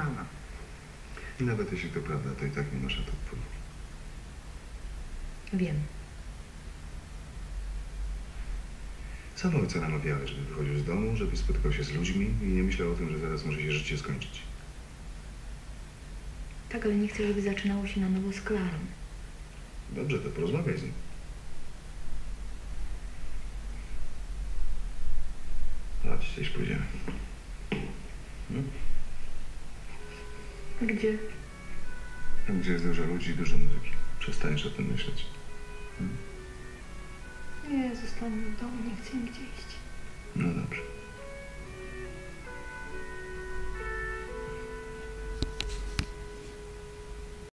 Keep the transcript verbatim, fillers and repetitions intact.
mama. I nawet jeśli to prawda, to i tak nie masz na to wpływu. Wiem. Sama ojca namawiałeś, żeby wychodził z domu, żeby spotykał się z ludźmi i nie myślał o tym, że zaraz może się życie skończyć. Tak, ale nie chcę, żeby zaczynało się na nowo z Klarą. Dobrze, to porozmawiaj z nim. Chodź, gdzieś pójdziemy. Hmm? Gdzie? Tam, gdzie jest dużo ludzi, dużo muzyki. Przestaniesz o tym myśleć. Hmm? Nie, zostanę w domu, nie chcę nigdzie iść. No dobrze.